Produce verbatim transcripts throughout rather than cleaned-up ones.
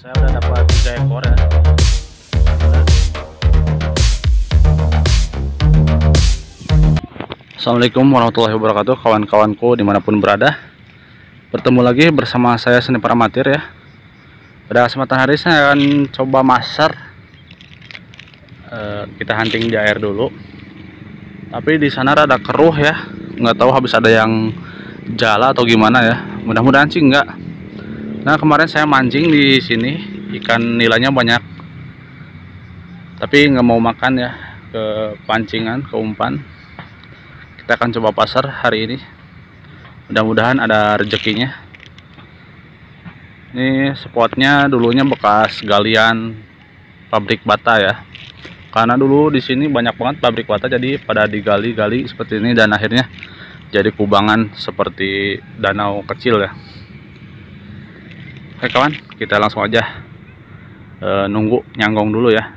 Saya udah dapat tiga ekor ya. Assalamualaikum warahmatullahi wabarakatuh, kawan-kawanku dimanapun berada. Bertemu lagi bersama saya Sniper Amatir ya. Pada kesempatan hari saya akan coba masar. E, kita hunting di air dulu. Tapi di sana rada keruh ya. Nggak tahu habis ada yang jala atau gimana ya. Mudah-mudahan sih enggak. Nah kemarin saya mancing di sini, ikan nilainya banyak, tapi nggak mau makan ya, ke pancingan, ke umpan. Kita akan coba pasar hari ini, mudah-mudahan ada rezekinya. Ini spotnya dulunya bekas galian pabrik bata ya, karena dulu di sini banyak banget pabrik bata, jadi pada digali-gali seperti ini dan akhirnya jadi kubangan seperti danau kecil ya. Oke kawan, kita langsung aja e, nunggu nyanggong dulu ya.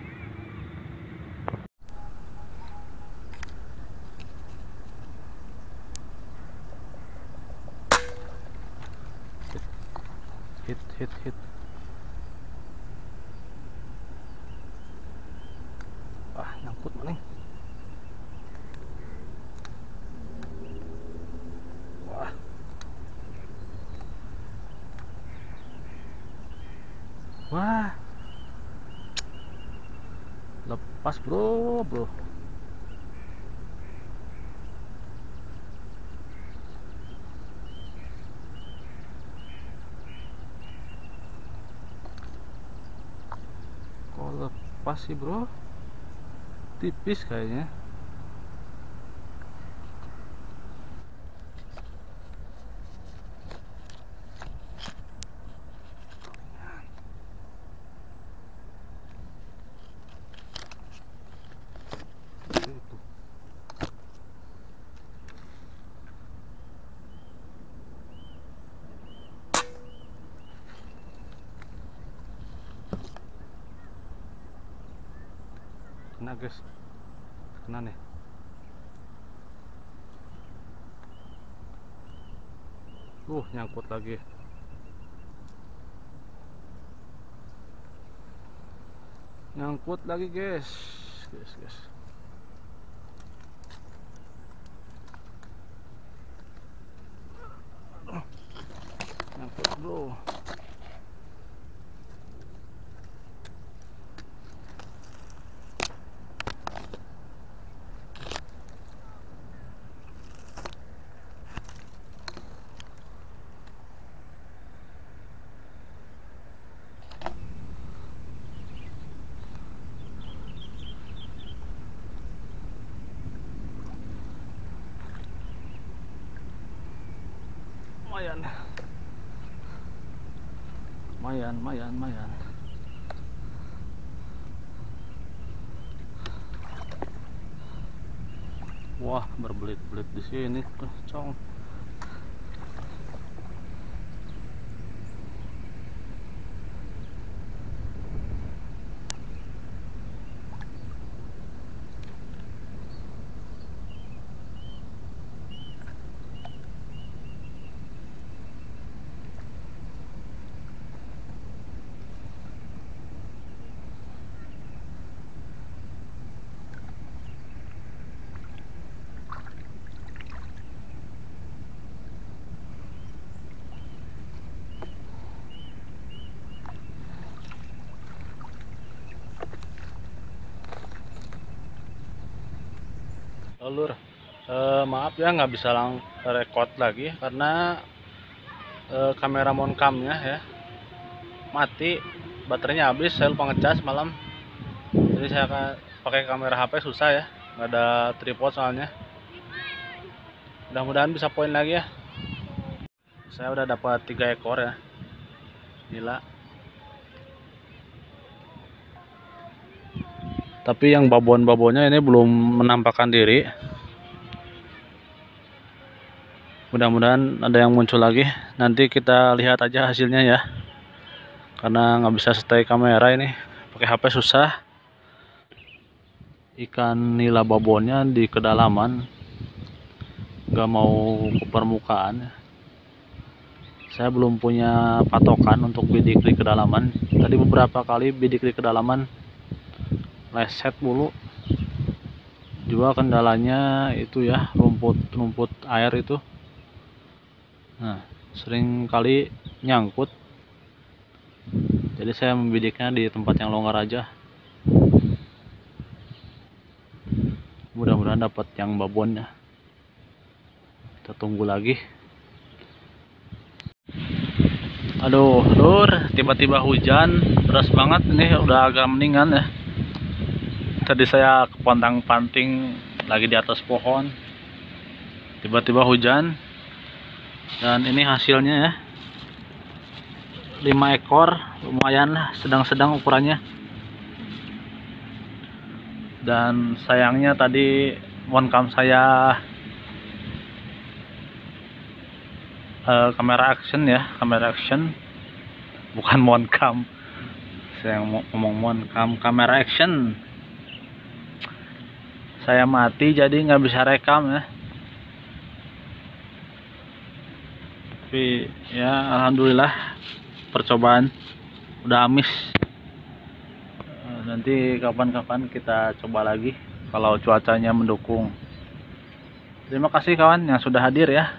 Hit, hit, hit. Wah, nyangkut maning. Wah. Wah. Lepas, bro, bro. Kok lepas sih, bro? Tipis kayaknya. Kena guys, kena nih. Uh, nyangkut lagi. Nyangkut lagi guys, guys, guys. Nyangkut bro. Lumayan, lumayan, lumayan, lumayan. Wah, berbelit-belit di sini, cong. Lur, eh, maaf ya nggak bisa lang record lagi karena eh, kamera moncamnya ya mati, baterainya habis. Saya lupa ngecas malam, jadi saya akan pakai kamera H P, susah ya, nggak ada tripod soalnya. Mudah-mudahan bisa poin lagi ya. Saya udah dapat tiga ekor ya, gila. Tapi yang babon-babonnya ini belum menampakkan diri. Mudah-mudahan ada yang muncul lagi. Nanti kita lihat aja hasilnya ya. Karena nggak bisa stay kamera ini, pakai H P susah. Ikan nila babonnya di kedalaman, nggak mau ke permukaan. Saya belum punya patokan untuk bidik di kedalaman. Tadi beberapa kali bidik di kedalaman leset mulu. Juga kendalanya itu ya, rumput-rumput air itu. Nah, sering kali nyangkut. Jadi saya membidiknya di tempat yang longgar aja. Mudah-mudahan dapat yang babon ya. Kita tunggu lagi. Aduh, lur, tiba-tiba hujan deras banget. Ini udah agak mendingan ya. Tadi saya kepontang-panting lagi di atas pohon. Tiba-tiba hujan. Dan ini hasilnya ya. lima ekor, lumayan lah, sedang-sedang ukurannya. Dan sayangnya tadi moncam saya uh, kamera action ya, kamera action, bukan moncam. Saya ngomong moncam, kamera action. Saya mati jadi nggak bisa rekam ya. Tapi ya alhamdulillah percobaan udah amis. Nanti kapan-kapan kita coba lagi kalau cuacanya mendukung. Terima kasih kawan yang sudah hadir ya.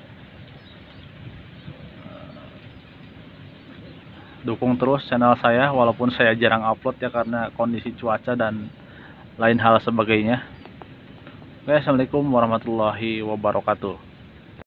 Dukung terus channel saya walaupun saya jarang upload ya karena kondisi cuaca dan lain hal sebagainya. Oke, assalamualaikum warahmatullahi wabarakatuh.